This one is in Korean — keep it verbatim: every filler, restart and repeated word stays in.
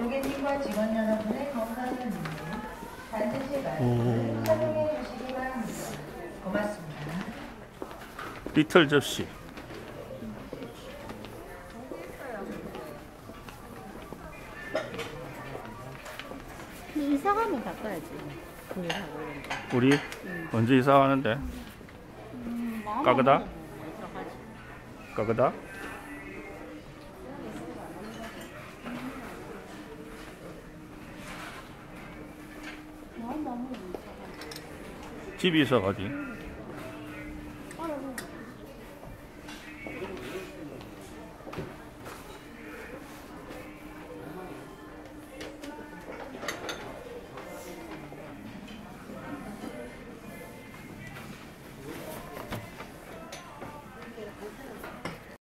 고객님과 직원 여러분의 건강을 위해 반드시 마스크를 착용해 주시기 바랍니다. 고맙습니다. 리틀 접시. 이사 가면 바꿔야지. 우리 응. 언제 이사 가는데? 음, 까그다? 까그다? 집이 이사 가지.